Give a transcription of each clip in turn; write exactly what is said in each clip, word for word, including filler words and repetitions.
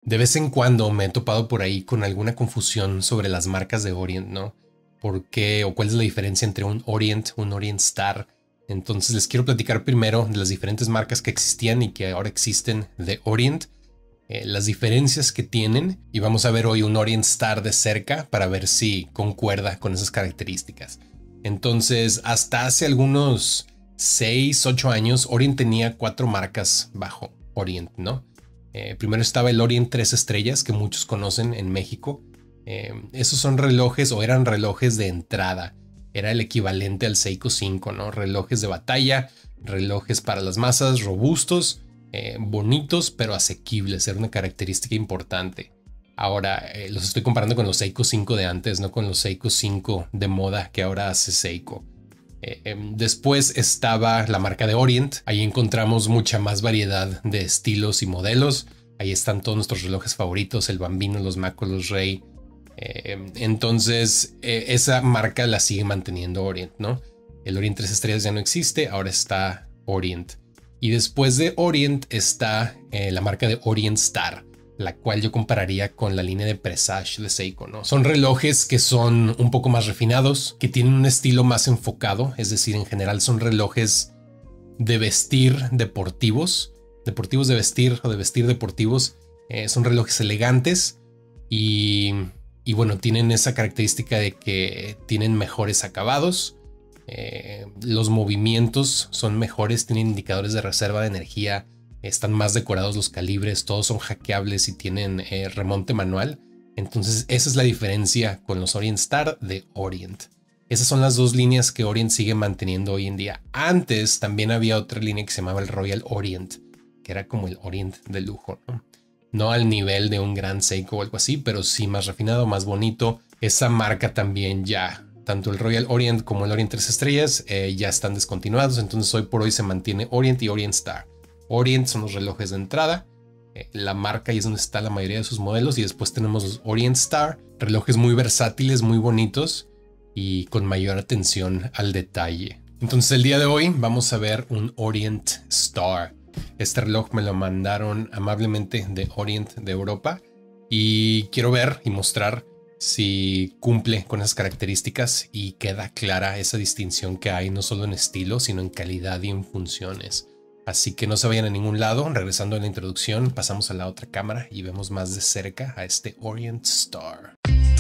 De vez en cuando me he topado por ahí con alguna confusión sobre las marcas de Orient, ¿no? ¿Por qué o cuál es la diferencia entre un Orient, un Orient Star? Entonces les quiero platicar primero de las diferentes marcas que existían y que ahora existen de Orient, eh, las diferencias que tienen, y vamos a ver hoy un Orient Star de cerca para ver si concuerda con esas características. Entonces, hasta hace algunos seis, ocho años, Orient tenía cuatro marcas bajo Orient, ¿no? Eh, primero estaba el Orient tres estrellas, que muchos conocen en México. Eh, esos son relojes o eran relojes de entrada. Era el equivalente al Seiko cinco, ¿no? Relojes de batalla, relojes para las masas, robustos, eh, bonitos, pero asequibles. Era una característica importante. Ahora eh, los estoy comparando con los Seiko cinco de antes, no con los Seiko cinco de moda que ahora hace Seiko. Eh, eh, después estaba la marca de Orient. Ahí encontramos mucha más variedad de estilos y modelos. Ahí están todos nuestros relojes favoritos, el Bambino, los Mako, los Rey. Eh, entonces eh, esa marca la sigue manteniendo Orient, ¿no? El Orient tres estrellas ya no existe, ahora está Orient. Y después de Orient está eh, la marca de Orient Star, la cual yo compararía con la línea de Presage de Seiko, ¿no? Son relojes que son un poco más refinados, que tienen un estilo más enfocado, es decir, en general son relojes de vestir deportivos, deportivos de vestir o de vestir deportivos. Eh, son relojes elegantes y, y bueno, tienen esa característica de que tienen mejores acabados. Eh, los movimientos son mejores, tienen indicadores de reserva de energía, están más decorados los calibres, todos son hackeables y tienen eh, remonte manual. Entonces esa es la diferencia con los Orient Star de Orient. Esas son las dos líneas que Orient sigue manteniendo hoy en día. Antes también había otra línea que se llamaba el Royal Orient, que era como el Orient de lujo, ¿no? No al nivel de un gran Seiko o algo así, pero sí más refinado, más bonito. Esa marca también ya, tanto el Royal Orient como el Orient tres estrellas eh, ya están descontinuados. Entonces hoy por hoy se mantiene Orient y Orient Star. Orient son los relojes de entrada, eh, la marca ahí es donde está la mayoría de sus modelos, y después tenemos los Orient Star, relojes muy versátiles, muy bonitos y con mayor atención al detalle. Entonces el día de hoy vamos a ver un Orient Star. Este reloj me lo mandaron amablemente de Orient de Europa y quiero ver y mostrar si cumple con esas características y queda clara esa distinción que hay no solo en estilo, sino en calidad y en funciones. Así que no se vayan a ningún lado. Regresando a la introducción, pasamos a la otra cámara y vemos más de cerca a este Orient Star.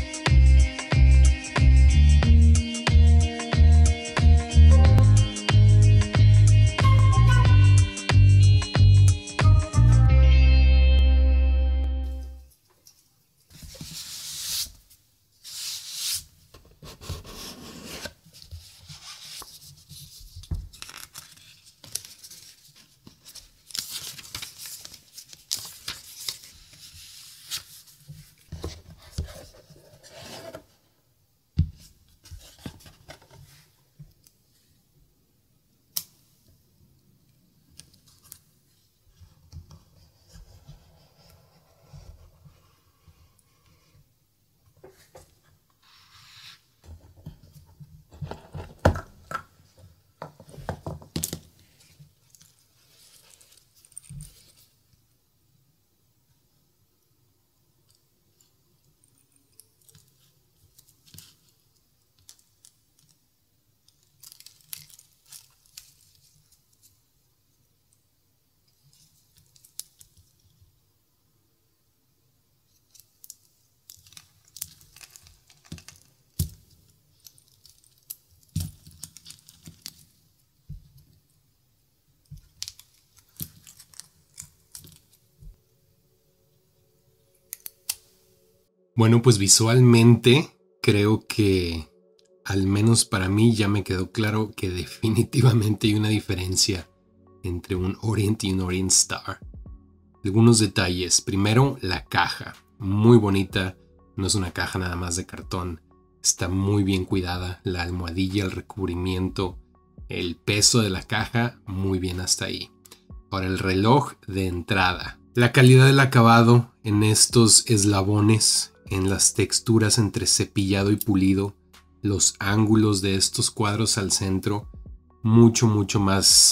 Bueno, pues visualmente creo que al menos para mí ya me quedó claro que definitivamente hay una diferencia entre un Orient y un Orient Star. Algunos detalles. Primero, la caja. Muy bonita. No es una caja nada más de cartón. Está muy bien cuidada. La almohadilla, el recubrimiento, el peso de la caja, muy bien hasta ahí. Ahora el reloj de entrada. La calidad del acabado en estos eslabones, en las texturas entre cepillado y pulido, los ángulos de estos cuadros al centro, mucho, mucho más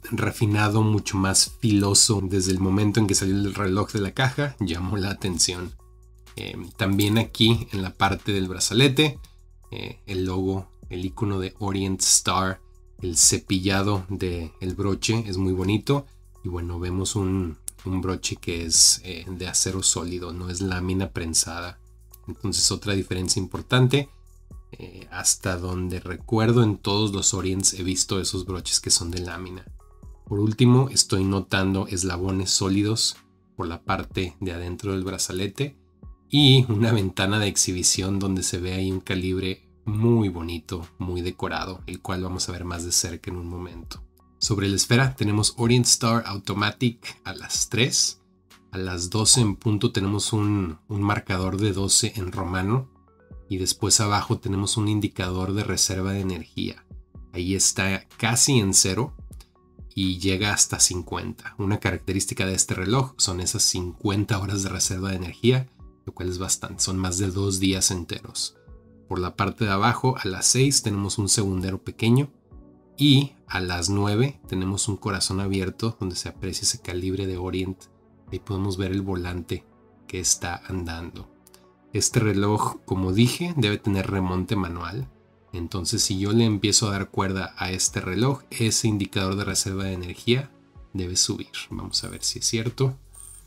refinado, mucho más filoso desde el momento en que salió el reloj de la caja. Llamó la atención. Eh, también aquí en la parte del brazalete, eh, el logo, el icono de Orient Star, el cepillado del broche es muy bonito. Y bueno, vemos un, un broche que es eh, de acero sólido, no es lámina prensada. Entonces otra diferencia importante. Eh, hasta donde recuerdo, en todos los Orients he visto esos broches que son de lámina. Por último, estoy notando eslabones sólidos por la parte de adentro del brazalete y una ventana de exhibición donde se ve ahí un calibre muy bonito, muy decorado, el cual vamos a ver más de cerca en un momento. Sobre la esfera tenemos Orient Star Automatic a las tres. A las doce en punto tenemos un, un marcador de doce en romano. Y después abajo tenemos un indicador de reserva de energía. Ahí está casi en cero y llega hasta cincuenta. Una característica de este reloj son esas cincuenta horas de reserva de energía, lo cual es bastante, son más de dos días enteros. Por la parte de abajo, a las seis tenemos un segundero pequeño y a las nueve tenemos un corazón abierto donde se aprecia ese calibre de Orient. Ahí podemos ver el volante que está andando. Este reloj, como dije, debe tener remonte manual. Entonces, si yo le empiezo a dar cuerda a este reloj, ese indicador de reserva de energía debe subir. Vamos a ver si es cierto.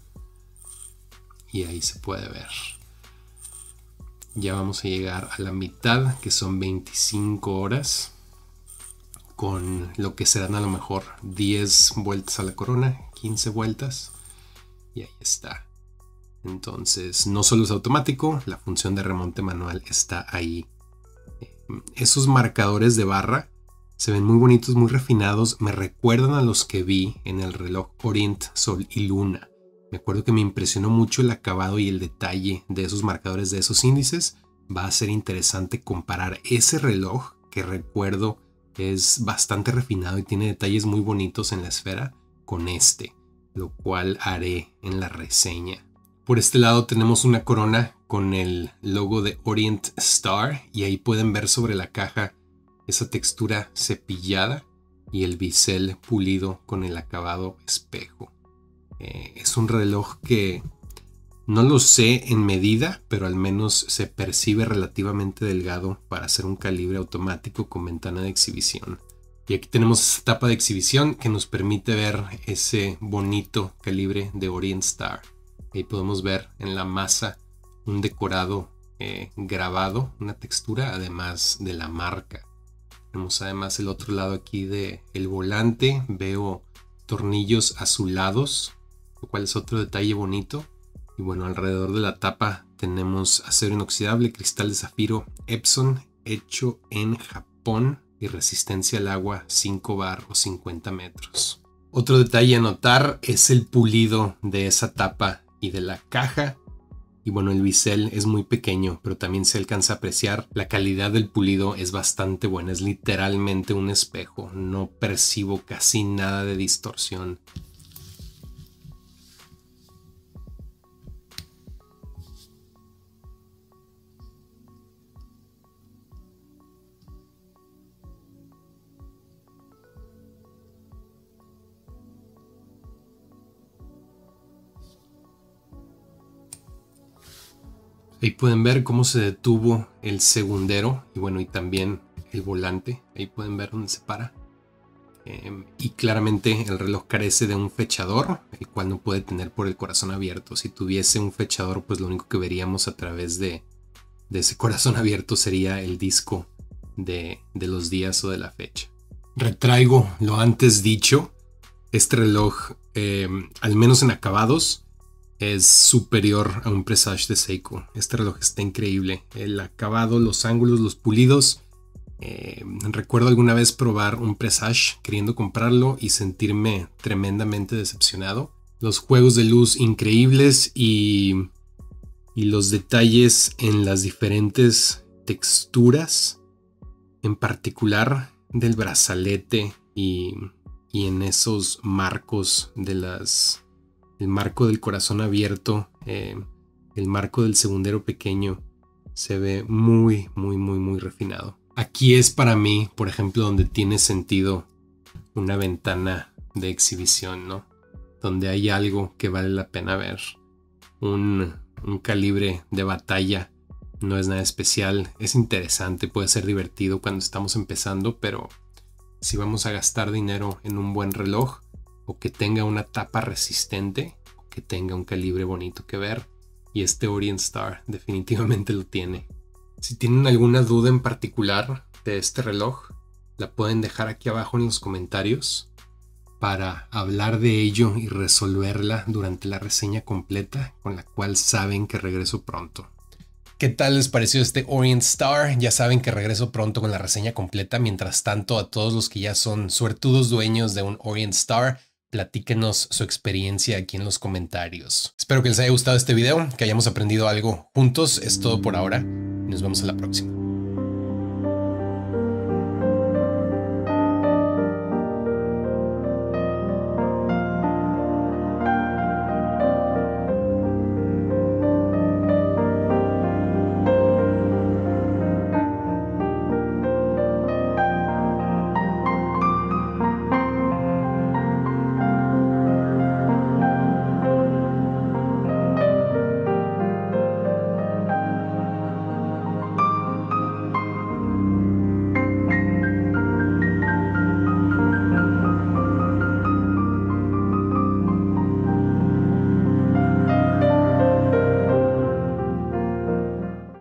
Y ahí se puede ver. Ya vamos a llegar a la mitad, que son veinticinco horas. Con lo que serán a lo mejor diez vueltas a la corona, quince vueltas. Y ahí está. Entonces, no solo es automático, la función de remonte manual está ahí. Esos marcadores de barra se ven muy bonitos, muy refinados. Me recuerdan a los que vi en el reloj Orient Sol y Luna. Me acuerdo que me impresionó mucho el acabado y el detalle de esos marcadores, de esos índices. Va a ser interesante comparar ese reloj, que recuerdo es bastante refinado y tiene detalles muy bonitos en la esfera, con este, lo cual haré en la reseña. Por este lado tenemos una corona con el logo de Orient Star y ahí pueden ver sobre la caja esa textura cepillada y el bisel pulido con el acabado espejo. Eh, es un reloj que no lo sé en medida, pero al menos se percibe relativamente delgado para ser un calibre automático con ventana de exhibición. Y aquí tenemos esta tapa de exhibición que nos permite ver ese bonito calibre de Orient Star. Ahí podemos ver en la masa un decorado eh, grabado, una textura además de la marca. Tenemos además el otro lado aquí del volante. Veo tornillos azulados, lo cual es otro detalle bonito. Y bueno, alrededor de la tapa tenemos acero inoxidable, cristal de zafiro Epson, hecho en Japón y resistencia al agua cinco bar o cincuenta metros. Otro detalle a notar es el pulido de esa tapa y de la caja. Y bueno, el bisel es muy pequeño, pero también se alcanza a apreciar. La calidad del pulido es bastante buena, es literalmente un espejo. No percibo casi nada de distorsión. Ahí pueden ver cómo se detuvo el segundero y bueno, y también el volante. Ahí pueden ver dónde se para. Eh, y claramente el reloj carece de un fechador, el cual no puede tener por el corazón abierto. Si tuviese un fechador, pues lo único que veríamos a través de, de ese corazón abierto sería el disco de, de los días o de la fecha. Retraigo lo antes dicho. Este reloj, eh, al menos en acabados, es superior a un Presage de Seiko. Este reloj está increíble. El acabado, los ángulos, los pulidos. Eh, recuerdo alguna vez probar un Presage queriendo comprarlo y sentirme tremendamente decepcionado. Los juegos de luz increíbles y, y los detalles en las diferentes texturas, en particular del brazalete y, y en esos marcos de las... El marco del corazón abierto, eh, el marco del segundero pequeño, se ve muy, muy, muy, muy refinado. Aquí es para mí, por ejemplo, donde tiene sentido una ventana de exhibición, ¿no? Donde hay algo que vale la pena ver. Un, un calibre de batalla no es nada especial, es interesante, puede ser divertido cuando estamos empezando, pero si vamos a gastar dinero en un buen reloj, o que tenga una tapa resistente, o que tenga un calibre bonito que ver, y este Orient Star definitivamente lo tiene. Si tienen alguna duda en particular de este reloj, la pueden dejar aquí abajo en los comentarios para hablar de ello y resolverla durante la reseña completa, con la cual saben que regreso pronto. ¿Qué tal les pareció este Orient Star? Ya saben que regreso pronto con la reseña completa. Mientras tanto, a todos los que ya son suertudos dueños de un Orient Star, platíquenos su experiencia aquí en los comentarios. Espero que les haya gustado este video, que hayamos aprendido algo juntos. Es todo por ahora y nos vemos en la próxima.